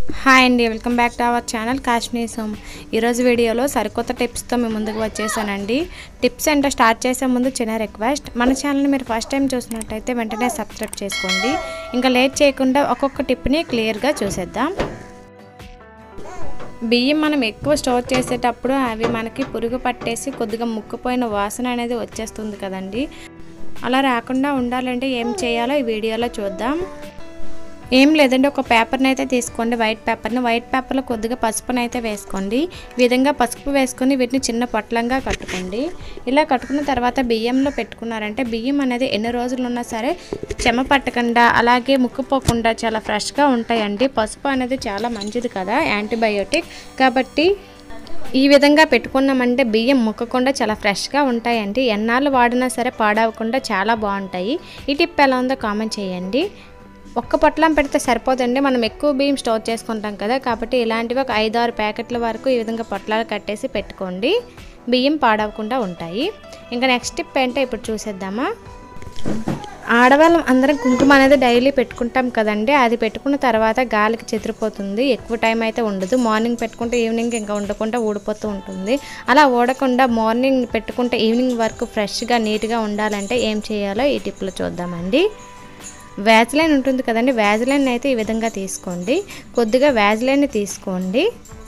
Hi అండి, welcome back to our channel Kashmir సోమ్. ఈరోజు వీడియోలో సరికొత్త టిప్స్తో మేము ముందుకు వచ్చేసానండి. టిప్స్ అంటే స్టార్ట్ చేసే ముందు చిన్న రిక్వెస్ట్, మన ఛానల్ని మీరు ఫస్ట్ టైం చూసినట్టయితే వెంటనే సబ్స్క్రైబ్ చేసుకోండి. ఇంకా లేట్ చేయకుండా ఒక్కొక్క టిప్ని క్లియర్గా చూసేద్దాం. బియ్యం మనం ఎక్కువ స్టోర్ చేసేటప్పుడు అవి మనకి పురుగు పట్టేసి కొద్దిగా ముక్కుపోయిన వాసన అనేది వచ్చేస్తుంది కదండి. అలా రాకుండా ఉండాలంటే ఏం చేయాలో ఈ వీడియోలో చూద్దాం. ఏం లేదండి, ఒక పేపర్ని అయితే తీసుకోండి, వైట్ పేపర్లో కొద్దిగా పసుపుని అయితే వేసుకోండి. ఈ విధంగా పసుపు వేసుకొని వీటిని చిన్న పొట్లంగా కట్టుకోండి. ఇలా కట్టుకున్న తర్వాత బియ్యంలో పెట్టుకున్నారంటే బియ్యం అనేది ఎన్ని రోజులు ఉన్నా సరే చెమ పట్టకుండా అలాగే ముక్కుపోకుండా చాలా ఫ్రెష్గా ఉంటాయండి. పసుపు అనేది చాలా మంచిది కదా, యాంటీబయోటిక్ కాబట్టి ఈ విధంగా పెట్టుకున్నామంటే బియ్యం ముక్కకుండా చాలా ఫ్రెష్గా ఉంటాయండి. ఎన్నాళ్ళు వాడినా సరే పాడవకుండా చాలా బాగుంటాయి. ఈ టిప్ ఎలా ఉందో కామెంట్ చేయండి. ఒక్క పొట్లం పెడితే సరిపోదండి, మనం ఎక్కువ బియ్యం స్టోర్ చేసుకుంటాం కదా, కాబట్టి ఇలాంటివి ఒక 5-6 ప్యాకెట్ల వరకు ఈ విధంగా పొట్లాలు కట్టేసి పెట్టుకోండి. బియ్యం పాడవకుండా ఉంటాయి. ఇంకా నెక్స్ట్ టిప్ ఏంటో ఇప్పుడు చూసేద్దామా. ఆడవాళ్ళం అందరం కుంకుమ అనేది డైలీ పెట్టుకుంటాం కదండి. అది పెట్టుకున్న తర్వాత గాలికి చెదిరిపోతుంది, ఎక్కువ టైం అయితే ఉండదు. మార్నింగ్ పెట్టుకుంటే ఈవినింగ్ ఇంకా ఉండకుండా ఊడిపోతూ ఉంటుంది. అలా ఊడకుండా మార్నింగ్ పెట్టుకుంటే ఈవినింగ్ వరకు ఫ్రెష్గా నీట్గా ఉండాలంటే ఏం చేయాలో ఈ టిప్లో చూద్దామండి. వ్యాజ్లైన్ ఉంటుంది కదండి, వ్యాజ్లైన్ అయితే ఈ విధంగా తీసుకోండి. కొద్దిగా వ్యాజ్లైన్ తీసుకోండి.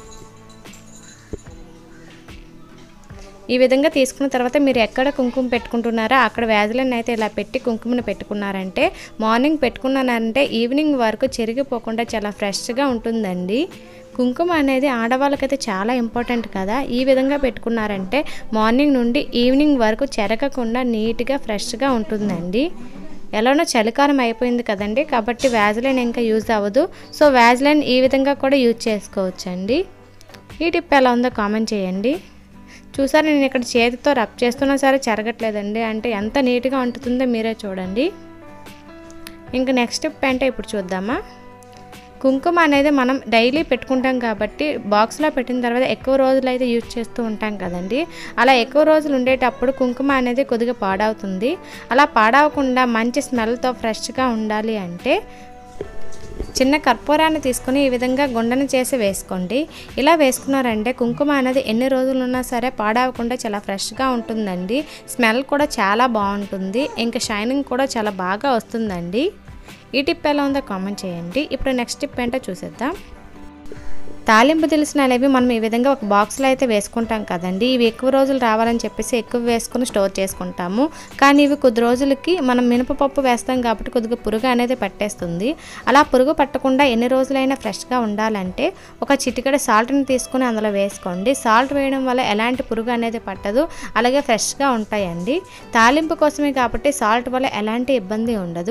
ఈ విధంగా తీసుకున్న తర్వాత మీరు ఎక్కడ కుంకుమ పెట్టుకుంటున్నారో అక్కడ వ్యాజ్లైన్ అయితే ఇలా పెట్టి కుంకుమను పెట్టుకున్నారంటే మార్నింగ్ పెట్టుకున్నారంటే ఈవినింగ్ వరకు చెరిగిపోకుండా చాలా ఫ్రెష్గా ఉంటుందండి. కుంకుమ అనేది ఆడవాళ్ళకైతే చాలా ఇంపార్టెంట్ కదా. ఈ విధంగా పెట్టుకున్నారంటే మార్నింగ్ నుండి ఈవినింగ్ వరకు చెరగకుండా నీట్గా ఫ్రెష్గా ఉంటుందండి. ఎలానో చలికాలం అయిపోయింది కదండి, కాబట్టి వ్యాజ్లైన్ ఇంకా యూజ్ అవ్వదు. సో వ్యాజ్లైన్ ఈ విధంగా కూడా యూజ్ చేసుకోవచ్చండి. ఈ టిప్ ఎలా ఉందో కామెంట్ చేయండి. చూసారు, నేను ఇక్కడ చేతితో రబ్ చేస్తున్నా సరే చెరగట్లేదండి, అంటే ఎంత నీట్గా ఉంటుందో మీరే చూడండి. ఇంకా నెక్స్ట్ టిప్ అంటే ఇప్పుడు చూద్దామా. కుంకుమ అనేది మనం డైలీ పెట్టుకుంటాం కాబట్టి బాక్స్లో పెట్టిన తర్వాత ఎక్కువ రోజులు అయితే యూజ్ చేస్తూ ఉంటాం కదండి. అలా ఎక్కువ రోజులు ఉండేటప్పుడు కుంకుమ అనేది కొద్దిగా పాడవుతుంది. అలా పాడవకుండా మంచి స్మెల్తో ఫ్రెష్గా ఉండాలి అంటే చిన్న కర్పూరాన్ని తీసుకొని ఈ విధంగా గుండను చేసి వేసుకోండి. ఇలా వేసుకున్నారంటే కుంకుమ అనేది ఎన్ని రోజులు ఉన్నా సరే పాడవకుండా చాలా ఫ్రెష్గా ఉంటుందండి. స్మెల్ కూడా చాలా బాగుంటుంది, ఇంకా షైనింగ్ కూడా చాలా బాగా వస్తుందండి. ఈ టిప్ ఎలా ఉందో కామెంట్ చేయండి. ఇప్పుడు నెక్స్ట్ టిప్ ఏంటో చూసేద్దాం. తాలింపు దినుసులు అనేవి మనం ఈ విధంగా ఒక బాక్స్లో అయితే వేసుకుంటాం కదండి. ఇవి ఎక్కువ రోజులు రావాలని చెప్పేసి ఎక్కువ వేసుకొని స్టోర్ చేసుకుంటాము. కానీ ఇవి కొద్ది రోజులకి మనం మినపప్పు వేస్తాం కాబట్టి కొద్దిగా పురుగు అనేది పట్టేస్తుంది. అలా పురుగు పట్టకుండా ఎన్ని రోజులైనా ఫ్రెష్గా ఉండాలంటే ఒక చిటికెడు సాల్ట్ని తీసుకొని అందులో వేసుకోండి. సాల్ట్ వేయడం వల్ల ఎలాంటి పురుగు అనేది పట్టదు, అలాగే ఫ్రెష్గా ఉంటాయండి. తాలింపు కోసమే కాబట్టి సాల్ట్ వల్ల ఎలాంటి ఇబ్బంది ఉండదు.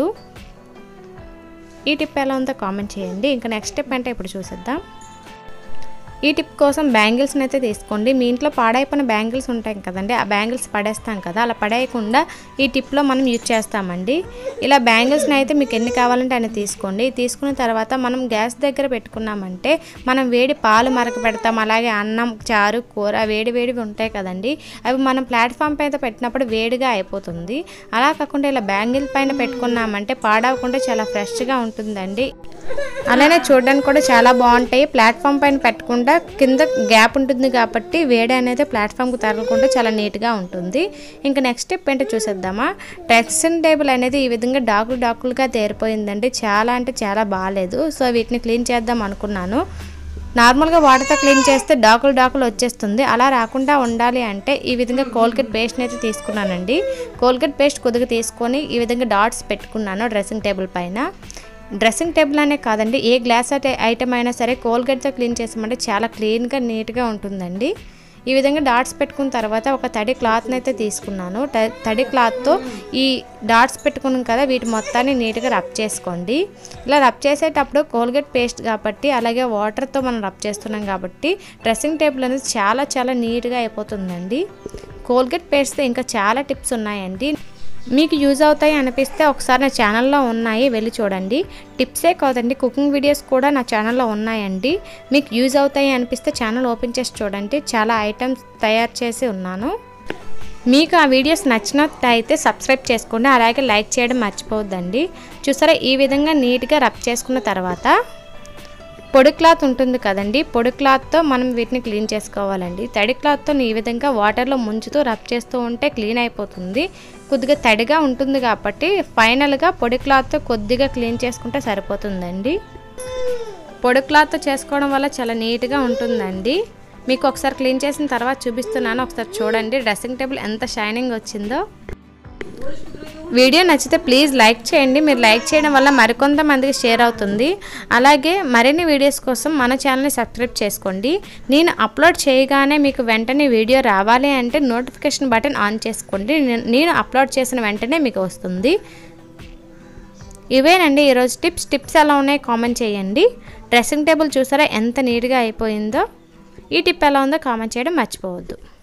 ఈ టిప్ ఎలా ఉందో కామెంట్ చేయండి. ఇంకా నెక్స్ట్ టిప్ అంటే ఇప్పుడు చూసేద్దాం. ఈ టిప్ కోసం బ్యాంగిల్స్ని అయితే తీసుకోండి. మీ ఇంట్లో పాడైపోయిన బ్యాంగిల్స్ ఉంటాయి కదండి, ఆ బ్యాంగిల్స్ పడేస్తాం కదా, అలా పడేయకుండా ఈ టిప్లో మనం యూజ్ చేస్తామండి. ఇలా బ్యాంగిల్స్ని అయితే మీకు ఎన్ని కావాలంటే అన్ని తీసుకోండి. తీసుకున్న తర్వాత మనం గ్యాస్ దగ్గర పెట్టుకున్నామంటే మనం వేడి పాలు మరక పెడతాం, అలాగే అన్నం, చారు, కూర వేడివేడివి ఉంటాయి కదండి, అవి మనం ప్లాట్ఫామ్ పైన పెట్టినప్పుడు వేడిగా అయిపోతుంది. అలా కాకుండా ఇలా బ్యాంగిల్ పైన పెట్టుకున్నామంటే పాడవకుండా చాలా ఫ్రెష్గా ఉంటుందండి. అలానే చూడడానికి కూడా చాలా బాగుంటాయి. ప్లాట్ఫామ్ పైన పెట్టకుండా కింద గ్యాప్ ఉంటుంది కాబట్టి వేడి అనేది ప్లాట్ఫామ్కి తగలకుండా చాలా నీట్గా ఉంటుంది. ఇంకా నెక్స్ట్ స్టెప్ ఏంటో చూసేద్దామా. డ్రెస్సింగ్ టేబుల్ అనేది ఈ విధంగా డాకులుగా తేరిపోయిందండి, చాలా అంటే చాలా బాగాలేదు. సో వీటిని క్లీన్ చేద్దాం అనుకున్నాను. నార్మల్గా వాటర్తో క్లీన్ చేస్తే డాకులు వచ్చేస్తుంది. అలా రాకుండా ఉండాలి అంటే ఈ విధంగా కోల్గేట్ పేస్ట్ని అయితే తీసుకున్నానండి. కోల్గేట్ పేస్ట్ కొద్దిగా తీసుకొని ఈ విధంగా డాట్స్ పెట్టుకున్నాను డ్రెస్సింగ్ టేబుల్ పైన. డ్రెస్సింగ్ టేబుల్ అనే కాదండి, ఏ గ్లాస్ ఐటమ్ అయినా సరే కోల్గేట్తో క్లీన్ చేసామంటే చాలా క్లీన్గా నీట్గా ఉంటుందండి. ఈ విధంగా డాట్స్ పెట్టుకున్న తర్వాత ఒక తడి క్లాత్ని అయితే తీసుకున్నాను. తడి క్లాత్తో ఈ డాట్స్ పెట్టుకున్నాం కదా, వీటి మొత్తాన్ని నీట్గా రబ్ చేసుకోండి. ఇలా రబ్ చేసేటప్పుడు కోల్గేట్ పేస్ట్ కాబట్టి అలాగే వాటర్తో మనం రబ్ చేస్తున్నాం కాబట్టి డ్రెస్సింగ్ టేబుల్ అనేది చాలా చాలా నీట్గా అయిపోతుందండి. కోల్గేట్ పేస్ట్తో ఇంకా చాలా టిప్స్ ఉన్నాయండి. మీకు యూజ్ అవుతాయి అనిపిస్తే ఒకసారి నా ఛానల్లో ఉన్నాయి, వెళ్ళి చూడండి. టిప్సే కాదండి, కుకింగ్ వీడియోస్ కూడా నా ఛానల్లో ఉన్నాయండి. మీకు యూజ్ అవుతాయి అనిపిస్తే ఛానల్ ఓపెన్ చేసి చూడండి, చాలా ఐటమ్స్ తయారు చేసి ఉన్నాను. మీకు ఆ వీడియోస్ నచ్చినట్లయితే సబ్స్క్రైబ్ చేసుకోండి, అలాగే లైక్ చేయడం మర్చిపోవద్దండి. చూసారా, ఈ విధంగా నీట్గా రబ్ చేసుకున్న తర్వాత పొడి క్లాత్ ఉంటుంది కదండి, పొడి క్లాత్తో మనం వీటిని క్లీన్ చేసుకోవాలండి. తడి క్లాత్తో ఈ విధంగా వాటర్లో ముంచుతూ రబ్ చేస్తూ ఉంటే క్లీన్ అయిపోతుంది. కొద్దిగా తడిగా ఉంటుంది కాబట్టి ఫైనల్గా పొడి క్లాత్తో కొద్దిగా క్లీన్ చేసుకుంటే సరిపోతుందండి. పొడి క్లాత్తో చేసుకోవడం వల్ల చాలా నీట్గా ఉంటుందండి. మీకు ఒకసారి క్లీన్ చేసిన తర్వాత చూపిస్తున్నాను, ఒకసారి చూడండి డ్రెస్సింగ్ టేబుల్ ఎంత షైనింగ్ వచ్చిందో. వీడియో నచ్చితే ప్లీజ్ లైక్ చేయండి. మీరు లైక్ చేయడం వల్ల మరికొంతమందికి షేర్ అవుతుంది. అలాగే మరిన్ని వీడియోస్ కోసం మన ఛానల్ని సబ్స్క్రైబ్ చేసుకోండి. నేను అప్లోడ్ చేయగానే మీకు వెంటనే వీడియో రావాలి అంటే నోటిఫికేషన్ బటన్ ఆన్ చేసుకోండి. నేను అప్లోడ్ చేసిన వెంటనే మీకు వస్తుంది. ఇవేనండి ఈరోజు టిప్స్ ఎలా ఉన్నాయో కామెంట్ చేయండి. డ్రెస్సింగ్ టేబుల్ చూసారా ఎంత నీట్గా అయిపోయిందో. ఈ టిప్ ఎలా ఉందో కామెంట్ చేయడం మర్చిపోవద్దు.